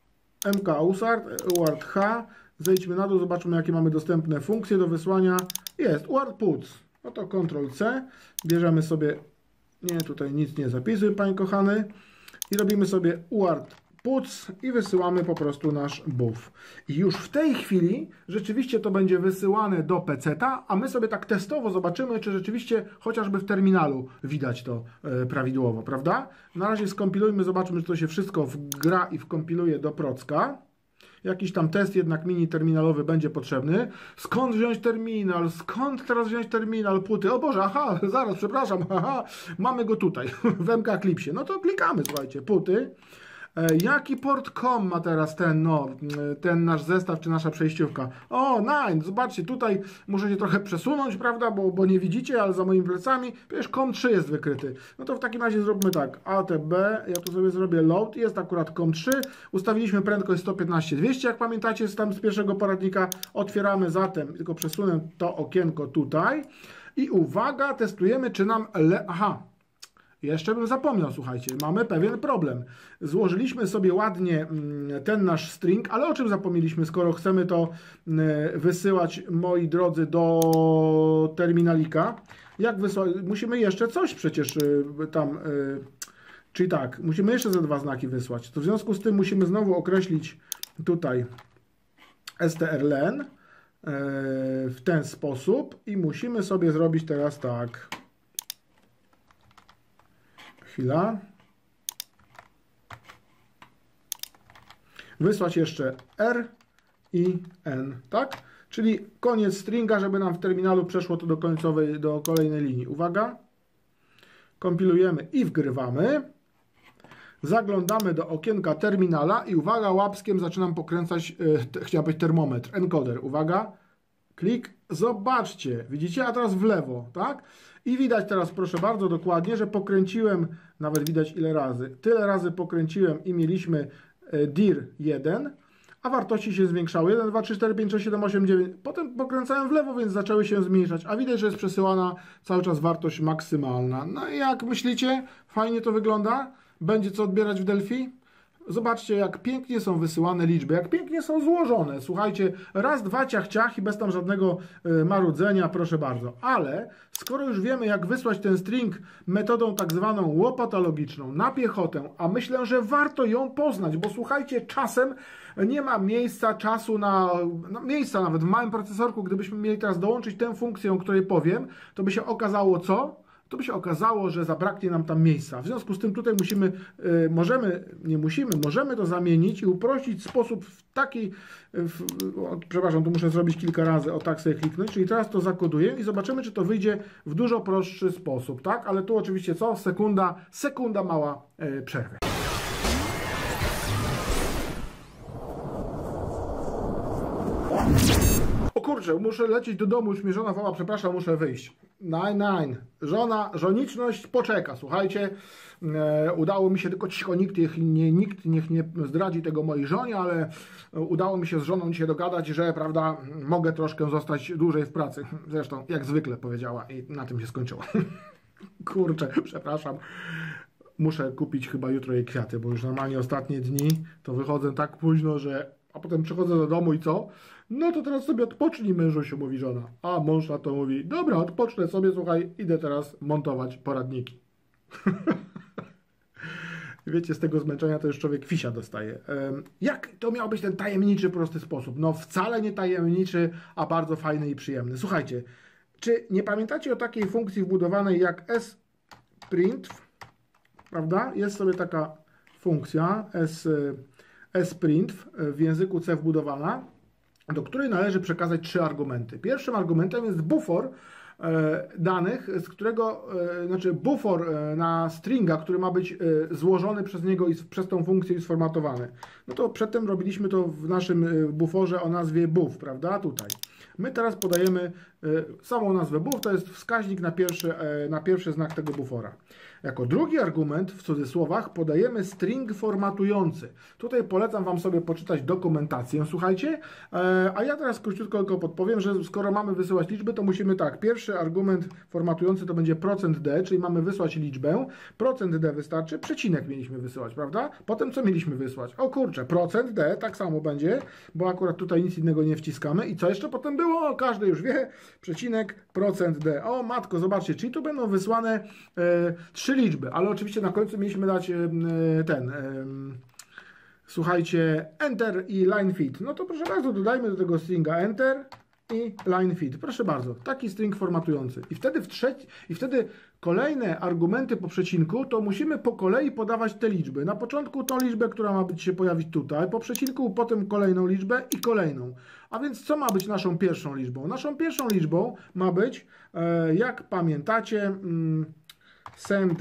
S1: uart h, zejdźmy na dół, zobaczmy, jakie mamy dostępne funkcje do wysłania. Jest uart puts, no to Ctrl-C, bierzemy sobie, nie, tutaj nic nie zapisuj, panie kochany, i robimy sobie uart puts i wysyłamy po prostu nasz buff. I już w tej chwili rzeczywiście to będzie wysyłane do peceta, a my sobie tak testowo zobaczymy, czy rzeczywiście chociażby w terminalu widać to prawidłowo, prawda? Na razie skompilujmy, zobaczmy, czy to się wszystko wgra i wkompiluje do procka. Jakiś tam test jednak mini terminalowy będzie potrzebny. Skąd wziąć terminal? Skąd teraz wziąć terminal? Puty. O Boże, aha, zaraz, przepraszam, aha, mamy go tutaj w MK-Clipsie. No to klikamy, słuchajcie, puty. Jaki port COM ma teraz ten nasz zestaw, czy nasza przejściówka? O, nine, zobaczcie, tutaj muszę się trochę przesunąć, prawda, bo nie widzicie, ale za moimi plecami, przecież COM3 jest wykryty. No to w takim razie zróbmy tak, ATB, ja tu sobie zrobię load, jest akurat COM3, ustawiliśmy prędkość 115-200, jak pamiętacie, z pierwszego poradnika, otwieramy zatem, tylko przesunę to okienko tutaj i uwaga, testujemy, czy nam, aha, jeszcze bym zapomniał, słuchajcie, mamy pewien problem. Złożyliśmy sobie ładnie ten nasz string, ale o czym zapomnieliśmy, skoro chcemy to wysyłać, moi drodzy, do terminalika? Jak wysłać? Musimy jeszcze coś przecież tam, czyli tak, musimy jeszcze ze 2 znaki wysłać. To w związku z tym musimy znowu określić tutaj strlen w ten sposób i musimy sobie zrobić teraz tak. Chwila. Wysłać jeszcze R i N, tak? Czyli koniec stringa, żeby nam w terminalu przeszło to do kolejnej linii. Uwaga. Kompilujemy i wgrywamy. Zaglądamy do okienka terminala i uwaga, łapskiem zaczynam pokręcać, chciałem powiedzieć termometr, encoder. Uwaga. Klik. Zobaczcie. Widzicie? A teraz w lewo, tak? I widać teraz, proszę bardzo, dokładnie, że pokręciłem, nawet widać ile razy. Tyle razy pokręciłem i mieliśmy dir 1, a wartości się zwiększały. 1, 2, 3, 4, 5, 6, 7, 8, 9. Potem pokręcałem w lewo, więc zaczęły się zmniejszać, a widać, że jest przesyłana cały czas wartość maksymalna. No i jak myślicie, fajnie to wygląda? Będzie co odbierać w Delphi? Zobaczcie, jak pięknie są wysyłane liczby, jak pięknie są złożone. Słuchajcie, raz, dwa, ciach, ciach i bez tam żadnego marudzenia, proszę bardzo. Ale skoro już wiemy, jak wysłać ten string metodą tak zwaną łopatologiczną na piechotę, a myślę, że warto ją poznać, bo słuchajcie, czasem nie ma miejsca, czasu miejsca nawet w małym procesorku, gdybyśmy mieli teraz dołączyć tę funkcję, o której powiem, to by się okazało co? To by się okazało, że zabraknie nam tam miejsca. W związku z tym tutaj możemy to zamienić i uprościć sposób w taki, przepraszam, tu muszę zrobić kilka razy, o tak sobie kliknąć, czyli teraz to zakoduję i zobaczymy, czy to wyjdzie w dużo prostszy sposób, tak? Ale tu oczywiście co? Sekunda mała przerwy. O kurczę, muszę lecieć do domu, już mnie żona woła, przepraszam, muszę wyjść. Żoniczność poczeka, słuchajcie, udało mi się, tylko cicho, nikt niech nie zdradzi tego mojej żonie, ale udało mi się z żoną dzisiaj dogadać, że, prawda, mogę troszkę zostać dłużej w pracy. Zresztą, jak zwykle powiedziała i na tym się skończyło. Kurczę, przepraszam. Muszę kupić chyba jutro jej kwiaty, bo już normalnie ostatnie dni to wychodzę tak późno, że... A potem przychodzę do domu i co? No to teraz sobie odpocznij, mężusiu, mówi żona. A mąż na to mówi, dobra, odpocznę sobie, słuchaj, idę teraz montować poradniki. Wiecie, z tego zmęczenia to już człowiek fisia dostaje. Jak to miał być ten tajemniczy, prosty sposób? No wcale nie tajemniczy, a bardzo fajny i przyjemny. Słuchajcie, czy nie pamiętacie o takiej funkcji wbudowanej jak sprint? Prawda? Jest sobie taka funkcja sprint w języku C wbudowana, do której należy przekazać 3 argumenty. Pierwszym argumentem jest bufor danych, z którego, bufor na stringa, który ma być złożony przez niego i przez tą funkcję i sformatowany. No to przedtem robiliśmy to w naszym buforze o nazwie buf, prawda? Tutaj. My teraz podajemy samą nazwę buf, to jest wskaźnik na pierwszy znak tego bufora. Jako drugi argument, w cudzysłowach, podajemy string formatujący. Tutaj polecam Wam sobie poczytać dokumentację, słuchajcie, a ja teraz króciutko tylko podpowiem, że skoro mamy wysyłać liczby, to musimy tak, pierwszy argument formatujący to będzie %d, czyli mamy wysłać liczbę, %d wystarczy, przecinek mieliśmy wysyłać, prawda? Potem co mieliśmy wysłać? O kurczę, %d, tak samo będzie, bo akurat tutaj nic innego nie wciskamy i co jeszcze potem było? Każdy już wie, przecinek, %d. O matko, zobaczcie, czyli tu będą wysłane 3 liczby, ale oczywiście na końcu mieliśmy dać słuchajcie, enter i line fit. No to proszę bardzo, dodajmy do tego stringa enter i line fit. Proszę bardzo, taki string formatujący. I wtedy kolejne argumenty po przecinku, to musimy po kolei podawać te liczby. Na początku tą liczbę, która ma się pojawić tutaj, po przecinku potem kolejną liczbę i kolejną. A więc co ma być naszą pierwszą liczbą? Naszą pierwszą liczbą ma być, jak pamiętacie, send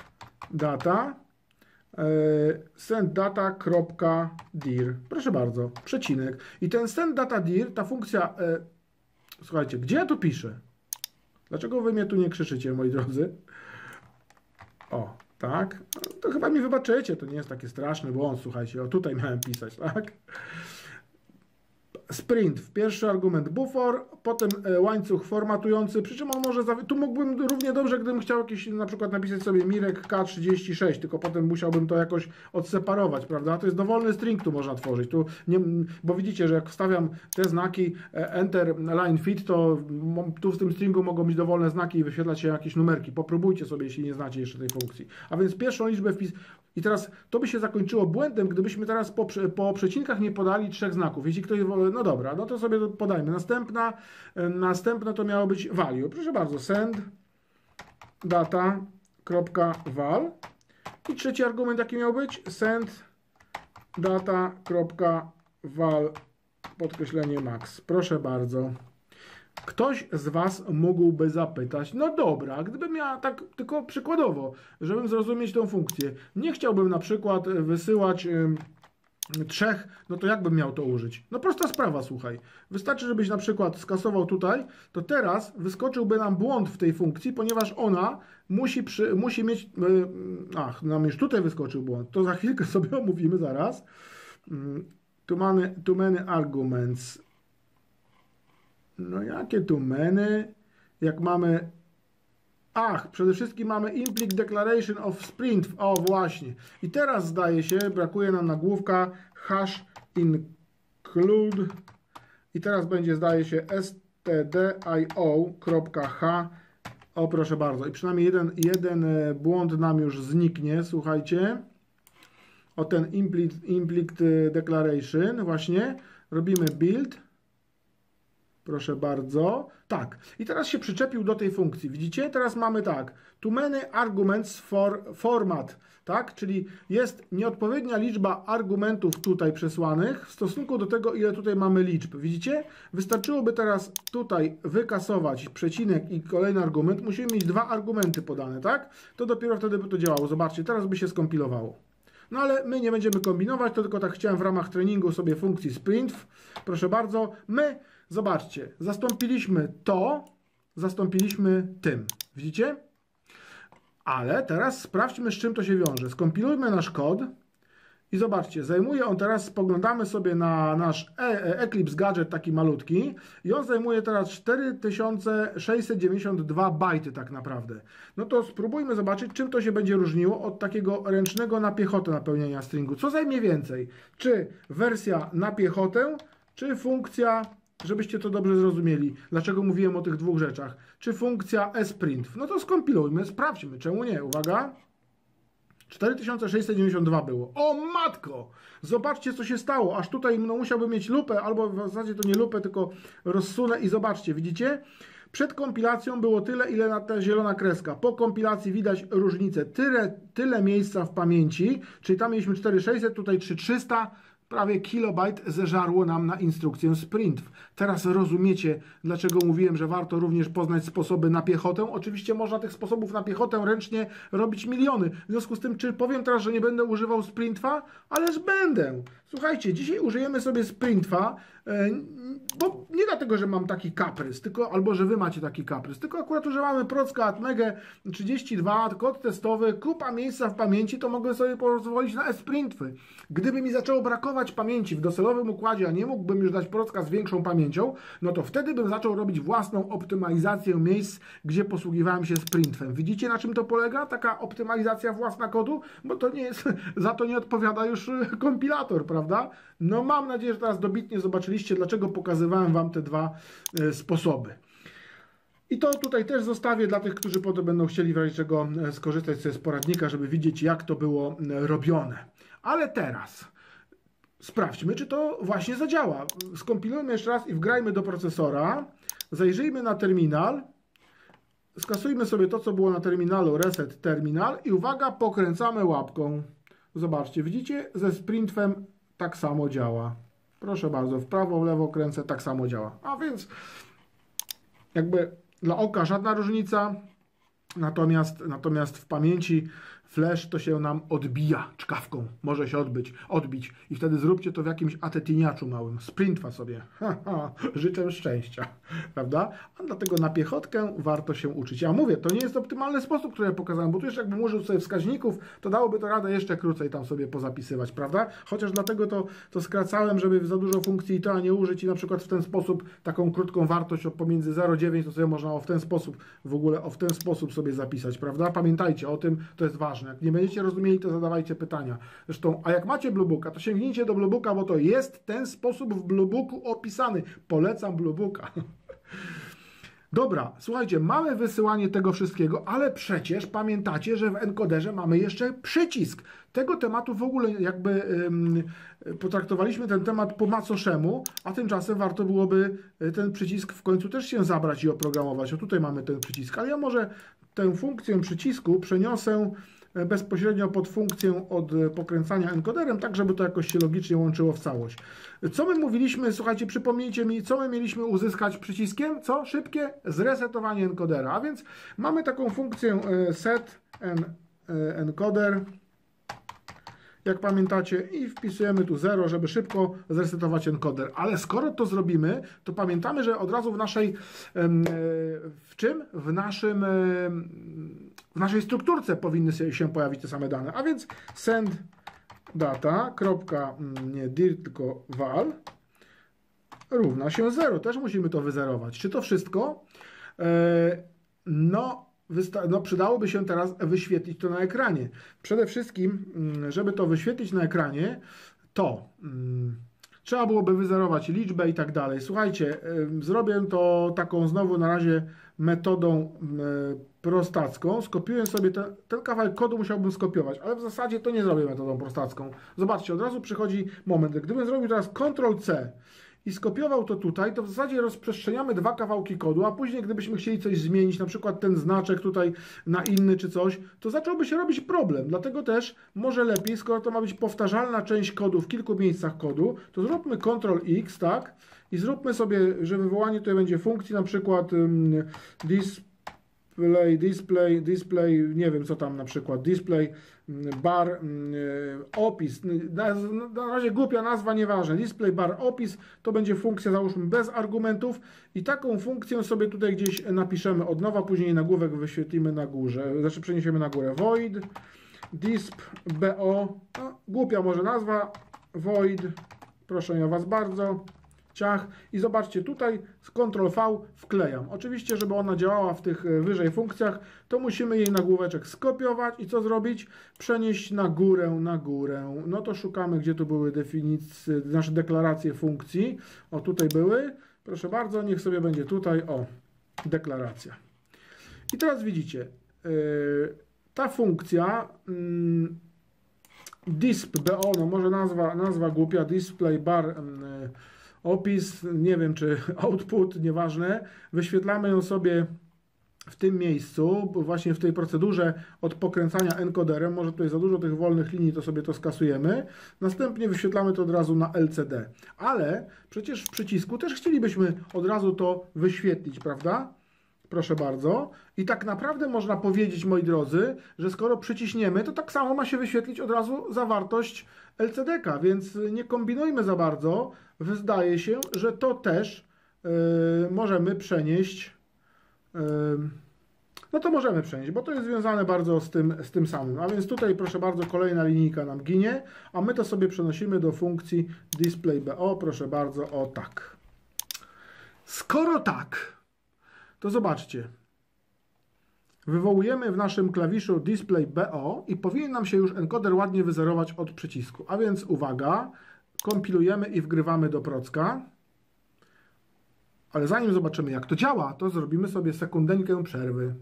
S1: data.dir. Proszę bardzo, przecinek. I ten send data.dir, ta funkcja, słuchajcie, gdzie ja to piszę? Dlaczego wy mnie tu nie krzyczycie, moi drodzy? O, tak. To chyba mi wybaczycie, to nie jest taki straszny błąd, słuchajcie. O, tutaj miałem pisać, tak? Sprint, w pierwszy argument bufor, potem łańcuch formatujący, przy czym on może, tu mógłbym równie dobrze, gdybym chciał jakiś, na przykład napisać sobie Mirek K36, tylko potem musiałbym to jakoś odseparować, prawda? To jest dowolny string, tu można tworzyć, tu nie, bo widzicie, że jak wstawiam te znaki enter, line fit, to tu w tym stringu mogą być dowolne znaki i wyświetlać się jakieś numerki. Popróbujcie sobie, jeśli nie znacie jeszcze tej funkcji. A więc pierwszą liczbę wpis. I teraz to by się zakończyło błędem, gdybyśmy teraz po przecinkach nie podali 3 znaków. Jeśli ktoś, no dobra, no to sobie to podajmy. Następna to miało być value. Proszę bardzo, send data.val i trzeci argument jaki miał być? Send data.val podkreślenie max. Proszę bardzo. Ktoś z Was mógłby zapytać, no dobra, gdybym ja tak tylko przykładowo, żebym zrozumieć tą funkcję, nie chciałbym na przykład wysyłać 3, no to jak bym miał to użyć? No prosta sprawa, słuchaj. Wystarczy, żebyś na przykład skasował tutaj, to teraz wyskoczyłby nam błąd w tej funkcji, ponieważ ona musi mieć, nam już tutaj wyskoczył błąd, to za chwilkę sobie omówimy zaraz. too many arguments. No jakie too many? Jak mamy... Ach, przede wszystkim mamy implicit declaration of sprint. O, właśnie. I teraz zdaje się, brakuje nam nagłówka hash include. I teraz będzie, zdaje się, stdio.h. O, proszę bardzo. I przynajmniej jeden błąd nam już zniknie, słuchajcie. O ten implicit declaration właśnie. Robimy build. Proszę bardzo. Tak. I teraz się przyczepił do tej funkcji. Widzicie? Teraz mamy tak. Too many arguments for format. Tak? Czyli jest nieodpowiednia liczba argumentów tutaj przesłanych w stosunku do tego, ile tutaj mamy liczb. Widzicie? Wystarczyłoby teraz tutaj wykasować przecinek i kolejny argument. Musimy mieć dwa argumenty podane, tak? To dopiero wtedy by to działało. Zobaczcie, teraz by się skompilowało. No ale my nie będziemy kombinować, to tylko tak chciałem w ramach treningu sobie funkcji sprint. Proszę bardzo. My, zobaczcie, zastąpiliśmy to, zastąpiliśmy tym. Widzicie? Ale teraz sprawdźmy, z czym to się wiąże. Skompilujmy nasz kod i zobaczcie, zajmuje on teraz, spoglądamy sobie na nasz Eclipse gadżet taki malutki i on zajmuje teraz 4692 bajty tak naprawdę. No to spróbujmy zobaczyć, czym to się będzie różniło od takiego ręcznego na piechotę napełnienia stringu. Co zajmie więcej? Czy wersja na piechotę, czy funkcja... Żebyście to dobrze zrozumieli, dlaczego mówiłem o tych dwóch rzeczach. Czy funkcja sprint? No to skompilujmy, sprawdźmy, czemu nie. Uwaga. 4692 było. O matko! Zobaczcie, co się stało. Aż tutaj no, musiałbym mieć lupę, albo w zasadzie to nie lupę, tylko rozsunę i zobaczcie, widzicie? Przed kompilacją było tyle, ile na ta zielona kreska. Po kompilacji widać różnicę. Tyle miejsca w pamięci, czyli tam mieliśmy 4600, tutaj 3300. Prawie kilobajt zeżarło nam na instrukcję sprint. Teraz rozumiecie, dlaczego mówiłem, że warto również poznać sposoby na piechotę. Oczywiście można tych sposobów na piechotę ręcznie robić miliony. W związku z tym, czy powiem teraz, że nie będę używał sprintwa? Ależ będę. Słuchajcie, dzisiaj użyjemy sobie sprintwa, bo nie dlatego, że mam taki kaprys, tylko, albo że wy macie taki kaprys, tylko akurat używamy Procka Atmega 32, kod testowy, kupa miejsca w pamięci, to mogę sobie pozwolić na sprintwy. Gdyby mi zaczęło brakować pamięci w docelowym układzie, a nie mógłbym już dać Procka z większą pamięcią, no to wtedy bym zaczął robić własną optymalizację miejsc, gdzie posługiwałem się sprintwem. Widzicie, na czym to polega? Taka optymalizacja własna kodu? Bo to nie jest, za to nie odpowiada już kompilator, prawda? No mam nadzieję, że teraz dobitnie zobaczyliście, dlaczego pokazywałem wam te dwa sposoby. I to tutaj też zostawię dla tych, którzy potem będą chcieli w razie czego skorzystać z poradnika, żeby widzieć, jak to było robione. Ale teraz sprawdźmy, czy to właśnie zadziała. Skompilujmy jeszcze raz i wgrajmy do procesora. Zajrzyjmy na terminal. Skasujmy sobie to, co było na terminalu, reset terminal i uwaga, pokręcamy łapką. Zobaczcie, widzicie, ze sprintwem tak samo działa. Proszę bardzo, w prawo, w lewo kręcę, tak samo działa. A więc jakby dla oka żadna różnica, natomiast w pamięci flash to się nam odbija czkawką. Może się odbić. I wtedy zróbcie to w jakimś atetiniaczu małym. Sprintwa sobie. Życzę szczęścia. Prawda? A dlatego na piechotkę warto się uczyć. Ja mówię, to nie jest optymalny sposób, który ja pokazałem, bo tu jeszcze jakbym użył sobie wskaźników, to dałoby to radę jeszcze krócej tam sobie pozapisywać, prawda? Chociaż dlatego to skracałem, żeby za dużo funkcji i to, a nie użyć i na przykład w ten sposób taką krótką wartość pomiędzy 0,9 to sobie można w ten sposób sobie zapisać, prawda? Pamiętajcie o tym, to jest ważne. Jak nie będziecie rozumieli, to zadawajcie pytania. Zresztą, a jak macie Bluebooka, to sięgnijcie do Bluebooka, bo to jest ten sposób w Bluebooku opisany. Polecam Bluebooka. Dobra, słuchajcie, mamy wysyłanie tego wszystkiego, ale przecież pamiętacie, że w encoderze mamy jeszcze przycisk. Tego tematu w ogóle jakby potraktowaliśmy ten temat po macoszemu, a tymczasem warto byłoby ten przycisk w końcu też się zabrać i oprogramować. O, tutaj mamy ten przycisk, ale ja może tę funkcję przycisku przeniosę bezpośrednio pod funkcję od pokręcania encoderem, tak żeby to jakoś się logicznie łączyło w całość. Co my mówiliśmy, słuchajcie, przypomnijcie mi, co my mieliśmy uzyskać przyciskiem? Co? Szybkie zresetowanie encodera. A więc mamy taką funkcję set encoder, jak pamiętacie, i wpisujemy tu 0, żeby szybko zresetować encoder. Ale skoro to zrobimy, to pamiętamy, że od razu w naszej w czym? W naszej strukturce powinny się pojawić te same dane. A więc send data, kropka, nie dir, tylko val, równa się 0. Też musimy to wyzerować. Czy to wszystko? No, przydałoby się teraz wyświetlić to na ekranie. Przede wszystkim, żeby to wyświetlić na ekranie, to trzeba byłoby wyzerować liczbę i tak dalej. Słuchajcie, zrobię to taką znowu na razie metodą prostacką. Skopiuję sobie ten kawałek kodu, musiałbym skopiować, ale w zasadzie to nie zrobię metodą prostacką. Zobaczcie, od razu przychodzi moment. Gdybym zrobił teraz Ctrl-C i skopiował to tutaj, to w zasadzie rozprzestrzeniamy dwa kawałki kodu, a później gdybyśmy chcieli coś zmienić, na przykład ten znaczek tutaj na inny czy coś, to zacząłby się robić problem. Dlatego też może lepiej, skoro to ma być powtarzalna część kodu w kilku miejscach kodu, to zróbmy Ctrl-X, tak? I zróbmy sobie, że wywołanie tutaj będzie funkcji, na przykład display, nie wiem co tam na przykład, display, bar, opis, na razie głupia nazwa, nieważne, display bar opis, to będzie funkcja, załóżmy, bez argumentów i taką funkcję sobie tutaj gdzieś napiszemy od nowa, później nagłówek wyświetlimy na górze, znaczy przeniesiemy na górę, void, disp.bo, no, głupia może nazwa, void, proszę ja Was bardzo, ciach i zobaczcie, tutaj z Ctrl-V wklejam. Oczywiście, żeby ona działała w tych wyżej funkcjach, to musimy jej nagłóweczek skopiować i co zrobić? Przenieść na górę, No to szukamy, gdzie tu były definicje, nasze deklaracje funkcji. O, tutaj były. Proszę bardzo, niech sobie będzie tutaj, o, deklaracja. I teraz widzicie, ta funkcja disp.bo, no może nazwa głupia, display bar opis, nie wiem czy output, nieważne, wyświetlamy ją sobie w tym miejscu, właśnie w tej procedurze od pokręcania encoderem, może tutaj za dużo tych wolnych linii, to sobie to skasujemy, następnie wyświetlamy to od razu na LCD, ale przecież w przycisku też chcielibyśmy od razu to wyświetlić, prawda? Proszę bardzo. I tak naprawdę można powiedzieć, moi drodzy, że skoro przyciśniemy, to tak samo ma się wyświetlić od razu zawartość LCD-ka, więc nie kombinujmy za bardzo. Wydaje się, że to też możemy przenieść. No to możemy przenieść, bo to jest związane bardzo z tym samym. A więc tutaj, proszę bardzo, kolejna linijka nam ginie, a my to sobie przenosimy do funkcji display.bo. Proszę bardzo, o tak. Skoro tak, to zobaczcie, wywołujemy w naszym klawiszu display.bo i powinien nam się już encoder ładnie wyzerować od przycisku. A więc uwaga, kompilujemy i wgrywamy do procka. Ale zanim zobaczymy, jak to działa, to zrobimy sobie sekundeńkę przerwy.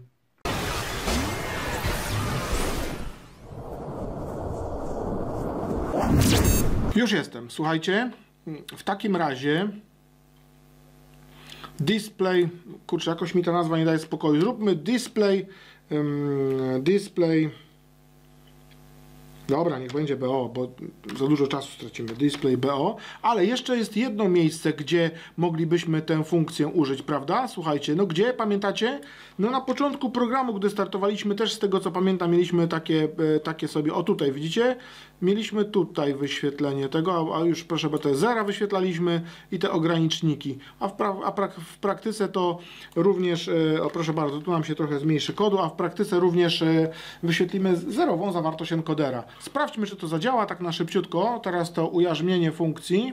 S1: Już jestem, słuchajcie, w takim razie display, kurczę, jakoś mi ta nazwa nie daje spokoju. Zróbmy display, dobra, niech będzie BO, bo za dużo czasu stracimy. Display BO, ale jeszcze jest jedno miejsce, gdzie moglibyśmy tę funkcję użyć, prawda? Słuchajcie, no gdzie, pamiętacie? No na początku programu, gdy startowaliśmy, też z tego co pamiętam, mieliśmy takie sobie, o tutaj, widzicie? Mieliśmy tutaj wyświetlenie tego, a już proszę, bo te zera wyświetlaliśmy i te ograniczniki. A w praktyce to również, o proszę bardzo, tu nam się trochę zmniejszy kodu, a w praktyce również wyświetlimy zerową zawartość encodera. Sprawdźmy, czy to zadziała tak na szybciutko. Teraz to ujarzmienie funkcji.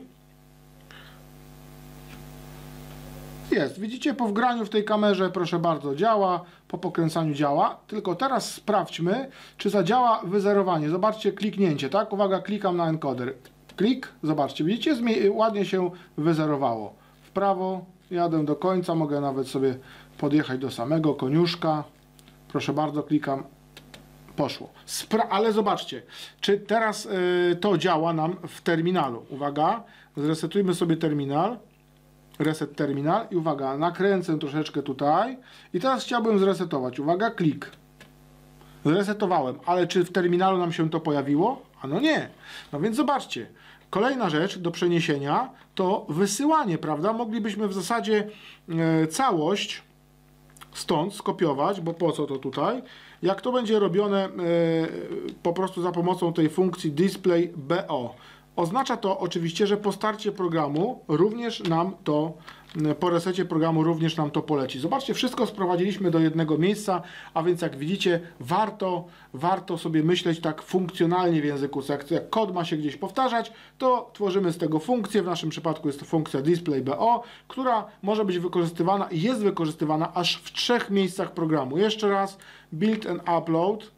S1: Jest, widzicie, po wgraniu w tej kamerze, proszę bardzo, działa, po pokręcaniu działa. Tylko teraz sprawdźmy, czy zadziała wyzerowanie. Zobaczcie, kliknięcie, tak? Uwaga, klikam na encoder. Klik, zobaczcie, widzicie, ładnie się wyzerowało. W prawo, jadę do końca, mogę nawet sobie podjechać do samego koniuszka. Proszę bardzo, klikam. Poszło. Ale zobaczcie, czy teraz to działa nam w terminalu. Uwaga, zresetujmy sobie terminal. Reset terminal i uwaga, nakręcę troszeczkę tutaj i teraz chciałbym zresetować. Uwaga, klik. Zresetowałem, ale czy w terminalu nam się to pojawiło? A no nie. No więc zobaczcie, kolejna rzecz do przeniesienia to wysyłanie, prawda? Moglibyśmy w zasadzie całość stąd skopiować, bo po co to tutaj? Jak to będzie robione po prostu za pomocą tej funkcji display.bo. Oznacza to oczywiście, że po starcie programu również nam to po resecie programu również nam to poleci. Zobaczcie, wszystko sprowadziliśmy do jednego miejsca, a więc jak widzicie, warto sobie myśleć tak funkcjonalnie w języku. Jak kod ma się gdzieś powtarzać, to tworzymy z tego funkcję. W naszym przypadku jest to funkcja display.bo, która może być wykorzystywana i jest wykorzystywana aż w 3 miejscach programu. Jeszcze raz, build and upload.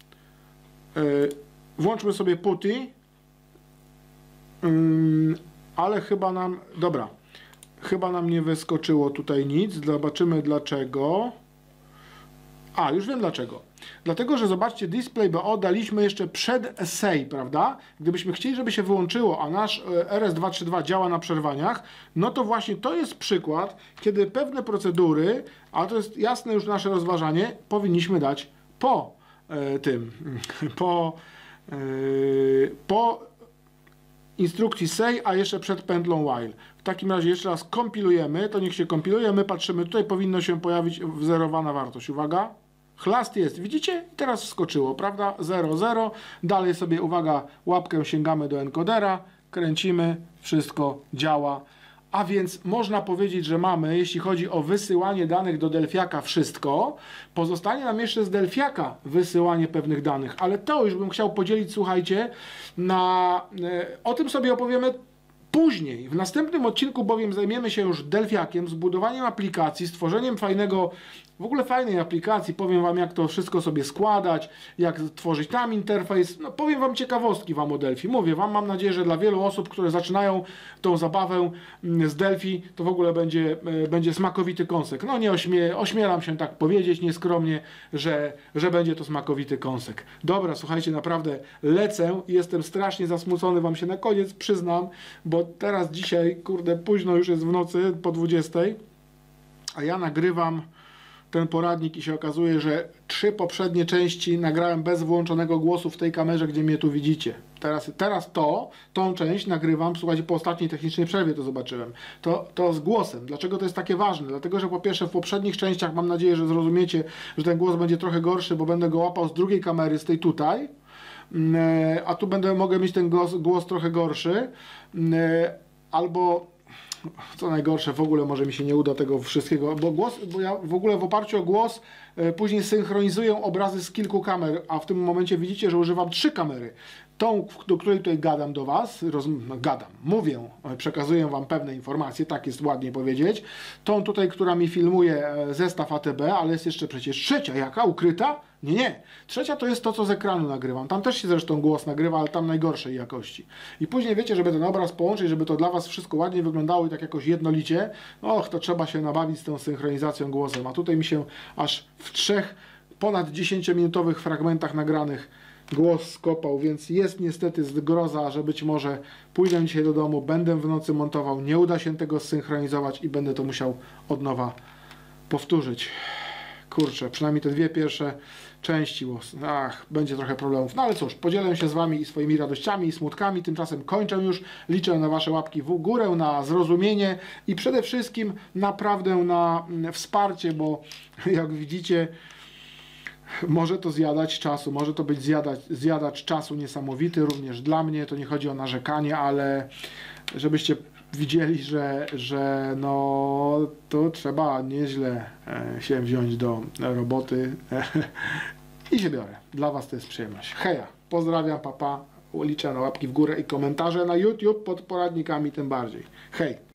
S1: Włączmy sobie PuTTY. Ale chyba nam, dobra, chyba nam nie wyskoczyło tutaj nic. Zobaczymy dlaczego. A, już wiem dlaczego. Dlatego, że zobaczcie, display.bo daliśmy jeszcze przed essay, prawda? Gdybyśmy chcieli, żeby się wyłączyło, a nasz RS232 działa na przerwaniach, no to właśnie to jest przykład, kiedy pewne procedury, a to jest jasne już nasze rozważanie, powinniśmy dać po po instrukcji say, a jeszcze przed pętlą while. W takim razie jeszcze raz kompilujemy, to niech się kompiluje, my patrzymy, tutaj powinno się pojawić wzerowana wartość. Uwaga, chlast jest, widzicie? I teraz wskoczyło, prawda? 0, 0. Dalej sobie, uwaga, łapkę sięgamy do encodera, kręcimy, wszystko działa. A więc można powiedzieć, że mamy, jeśli chodzi o wysyłanie danych do Delfiaka, wszystko. Pozostanie nam jeszcze z Delfiaka wysyłanie pewnych danych, ale to już bym chciał podzielić, słuchajcie, o tym sobie opowiemy później. W następnym odcinku bowiem zajmiemy się już Delfiakiem, zbudowaniem aplikacji, stworzeniem w ogóle fajnej aplikacji. Powiem Wam, jak to wszystko sobie składać, jak tworzyć tam interfejs. No, powiem Wam ciekawostki o Delphi. Mówię Wam, mam nadzieję, że dla wielu osób, które zaczynają tą zabawę z Delphi, to w ogóle będzie smakowity kąsek. No nie ośmielam się tak powiedzieć nieskromnie, że będzie to smakowity kąsek. Dobra, słuchajcie, naprawdę lecę i jestem strasznie zasmucony, Wam się na koniec przyznam, bo teraz dzisiaj, kurde, późno już jest w nocy, po 20, a ja nagrywam ten poradnik i się okazuje, że 3 poprzednie części nagrałem bez włączonego głosu w tej kamerze, gdzie mnie tu widzicie. Teraz tą część nagrywam, słuchajcie, po ostatniej technicznej przerwie to zobaczyłem. To z głosem. Dlaczego to jest takie ważne? Dlatego, że po pierwsze w poprzednich częściach mam nadzieję, że zrozumiecie, że ten głos będzie trochę gorszy, bo będę go łapał z drugiej kamery, z tej tutaj, a tu mogę mieć ten głos trochę gorszy, albo co najgorsze, w ogóle może mi się nie uda tego wszystkiego, bo ja w ogóle w oparciu o głos później synchronizuję obrazy z kilku kamer, a w tym momencie widzicie, że używam 3 kamery. Tą, do której tutaj gadam do Was, mówię, przekazuję Wam pewne informacje, tak jest ładnie powiedzieć. Tą tutaj, która mi filmuje zestaw ATB, ale jest jeszcze przecież trzecia, jaka? Ukryta? Nie. Trzecia to jest to, co z ekranu nagrywam. Tam też się zresztą głos nagrywa, ale tam najgorszej jakości. I później wiecie, żeby ten obraz połączyć, żeby to dla Was wszystko ładnie wyglądało i tak jakoś jednolicie, to trzeba się nabawić z tą synchronizacją głosem. A tutaj mi się aż w 3 ponad 10-minutowych fragmentach nagranych głos skopał, więc jest niestety zgroza, że być może pójdę dzisiaj do domu, będę w nocy montował, nie uda się tego zsynchronizować i będę to musiał od nowa powtórzyć. Kurczę, przynajmniej te 2 pierwsze części, będzie trochę problemów. No ale cóż, podzielę się z Wami i swoimi radościami i smutkami. Tymczasem kończę już. Liczę na Wasze łapki w górę, na zrozumienie i przede wszystkim naprawdę na wsparcie, bo jak widzicie, może to zjadać czasu, może to być zjadacz czasu niesamowity, również dla mnie. To nie chodzi o narzekanie, ale żebyście widzieli, że no to trzeba nieźle się wziąć do roboty i się biorę. Dla Was to jest przyjemność. Heja, pozdrawiam, papa, liczę na łapki w górę i komentarze na YouTube pod poradnikami tym bardziej. Hej!